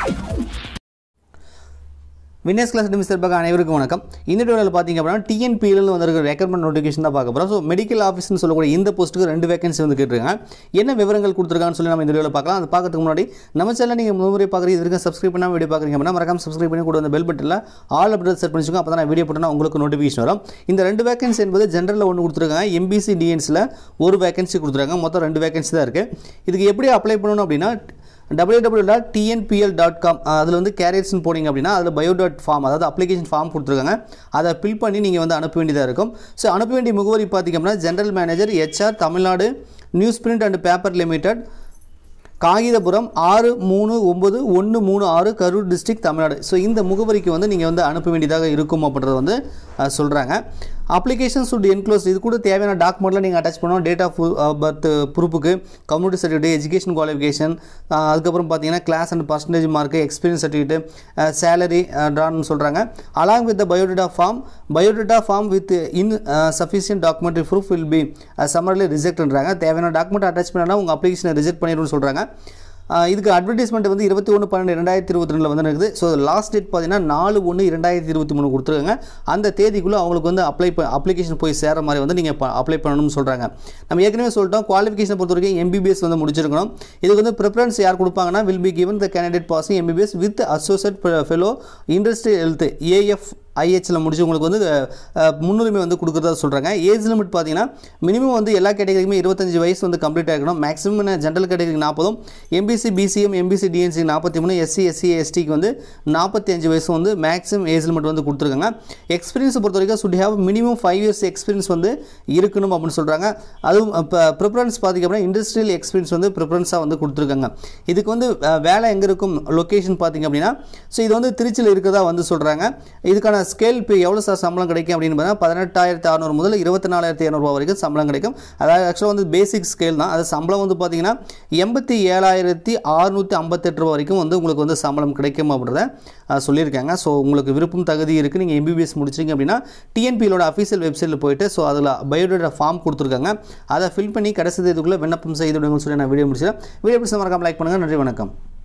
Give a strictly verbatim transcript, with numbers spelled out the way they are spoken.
Winxclass சார்பாக அனைவருக்கும் வணக்கம். இந்த வீடியோவில் பார்த்தீங்க அப்படின்னா T N P L வந்திருக்கிற ரெக்ரூட்மெண்ட் நோட்டிஃபிகேஷன் தான் பார்க்க போகிறோம். ஸோ மெடிக்கல் ஆஃபீஸ்னு சொல்லக்கூடிய இந்த போஸ்ட்டுக்கு ரெண்டு வேகன்சி வந்து கேட்டிருக்காங்க. என்ன விவரங்கள் கொடுத்துருக்கான்னு சொல்லி நம்ம இந்த வீடியோவில் பார்க்கலாம். அது பார்க்கறதுக்கு முன்னாடி நம்ம சேனல் நீங்கள் முறை பார்க்குறது இதுக்கு சப்ஸ்கிரைப் பண்ணால் வீடியோ பார்க்குறீங்க அப்படின்னா மறக்காம சப்ஸ்கிரைப் பண்ணி கூட அந்த பெல் பட்டனில் ஆல் அப்டேட் செட் பண்ணிச்சுக்கோங்க. அப்போ தான் நான் வீடியோ போட்டோன்னா உங்களுக்கு நோட்டிஃபிகேஷன் வரும். இந்த ரெண்டு வேகன்சி என்பது ஜென்ரலில் ஒன்று கொடுத்துருக்காங்க. M B C D N S ஒரு வேகன்சி கொடுத்துருக்காங்க. மொத்தம் ரெண்டு வேகன்சி தான் இருக்குது. இதுக்கு எப்படி அப்ளை பண்ணணும் அப்படின்னா w w w dot t n p l dot com அதில் வந்து கேரியர்ஸ்னு போனீங்க அப்படின்னா அதில் பயோ டாட் ஃபார்ம் அதாவது அப்ளிகேஷன் ஃபார்ம் கொடுத்துருக்காங்க. அதை ஃபில் பண்ணி நீங்கள் வந்து அனுப்ப வேண்டியதாக இருக்கும். ஸோ அனுப்ப வேண்டிய முகவரி பார்த்திங்க அப்படின்னா general manager H R Tamil Nadu newsprint and paper limited Kagithapuram ஆறு மூணு ஒம்பது ஒன்று மூணு ஆறு கரூர் டிஸ்ட்ரிக்ட் தமிழ்நாடு. ஸோ இந்த முகவரிக்கு வந்து நீங்கள் வந்து அனுப்ப வேண்டியதாக இருக்கும் அப்படின்றது வந்து சொல்கிறாங்க. அப்ளிகேஷன் சுட் என்க்ளோஸ் இது கூட தேவையான டாக்குமெண்ட்லாம் நீங்கள் அட்டாச் பண்ணணும். டேட் ஆஃப் பர்த் ப்ரூஃபுக்கு கம்யூனிட்டி சர்டிஃபிகேட் எஜுகேஷன் குவாலிஃபிகேஷன் அதுக்கப்புறம் பார்த்தீங்கன்னா class and percentage mark experience certificate salary ட்ரான்னு சொல்கிறாங்க. Along with the biodata form biodata form with insufficient documentary proof will be summarily ரிஜெக்ட்ன்றாங்க. தேவையான டாக்குமெண்ட் அட்டாச் பண்ணால் உங்கள் அப்ளிகேஷனை ரிஜெக்ட் பண்ணிடுன்னு சொல்கிறாங்க. இதுக்கு அட்வர்டைஸ்மெண்ட் வந்து இருபத்தி ஒன்று பன்னெண்டு ரெண்டாயிரத்தி இருபத்தி ரெண்டில் வந்து இருக்குது. ஸோ லாஸ்ட் டேட் பார்த்தீங்கன்னா நாலு ஒன்று இரண்டாயிரத்தி இருபத்தி மூணு கொடுத்துருக்காங்க. அந்த தேதிக்குள்ளே அவங்களுக்கு வந்து அப்ளை அப்ளிகேஷன் போய் சேர மாதிரி வந்து நீங்கள் அப்ளை பண்ணணும்னு சொல்கிறாங்க. நம்ம ஏற்கனவே சொல்லிட்டோம் குவாலிஃபிகேஷன் பொறுத்த வரைக்கும் M B B S வந்து முடிச்சிருக்கணும். இதுக்கு வந்து ப்ரிஃபரன்ஸ் யார் கொடுப்பாங்கன்னா will be given the candidate passing M B B S with associate fellow industrial health A F I H ல முடிச்சு உங்களுக்கு வந்து முன்னுரிமை வந்து கொடுக்குறதா சொல்கிறாங்க. ஏஜ் லிமிட் பார்த்தீங்கன்னா மினிமம் வந்து எல்லா கேட்டகரிக்குமே இருபத்தஞ்சு வயசு வந்து கம்ப்ளீட் ஆகிக்கணும். மேக்ஸிமம் ஜென்ரல் கேட்டகரிக்கு நாற்பதும் M B C B C M M B C D N C நாற்பத்தி மூணு S C S C S T க்கு வந்து நாற்பத்தி அஞ்சு வயசு வந்து மேக்ஸிமம் ஏஜ் லிமிட் வந்து கொடுத்துருக்காங்க. எக்ஸ்பீரியன்ஸை பொறுத்த வரைக்கும் should have minimum five years experience வந்து இருக்கணும் அப்படின்னு சொல்கிறாங்க. அதுவும் இப்போ ப்ரிஃபரன்ஸ் பார்த்திங்க அப்படின்னா இண்டஸ்ட்ரியல் எக்ஸ்பீரியன்ஸ் வந்து ப்ரிஃபரன்ஸாக வந்து கொடுத்துருக்காங்க. இதுக்கு வந்து வேலை எங்கே இருக்கும் லொக்கேஷன் பார்த்திங்க அப்படின்னா ஸோ இது வந்து திருச்சியில் இருக்கிறதா வந்து சொல்கிறாங்க. இதுக்கான ஸ்கேல் இப்போ எவ்வளோ சார் சம்பளம் கிடைக்கும் அப்படின்னு பார்த்தா பதினெட்டாயிரத்தி அறுநூறு முதல் இருபத்தி நாலாயிரத்தி இரநூறுவா வரைக்கும் சம்பளம் கிடைக்கும். அதாவது ஆக்சுவலாக வந்து பேசிக் ஸ்கேல் தான். அது சம்பளம் வந்து பார்த்தீங்கன்னா எண்பத்தி ஏழாயிரத்தி அறுநூற்றி ஐம்பத்தெட்டு ரூபா வரைக்கும் வந்து உங்களுக்கு வந்து சம்பளம் கிடைக்கும் அப்படின்றத சொல்லியிருக்காங்க. ஸோ உங்களுக்கு விருப்பம் தகுதி இருக்குது. நீங்கள் M B B S முடிச்சிங்க அப்படின்னா T N P L official வெப்சைட்டில் போயிட்டு ஸோ அதில் பயோடேட்டா ஃபார்ம் கொடுத்துருக்காங்க. அதை ஃபில் பண்ணி கடைசி தேதிக்குள்ளே விண்ணப்பம் செய்து விடுங்கன்னு சொல்லி நான் வீடியோ முடிச்சிடறேன். வீடியோ பிடிச்ச மறக்காம லைக் பண்ணுங்கள். நன்றி, வணக்கம்.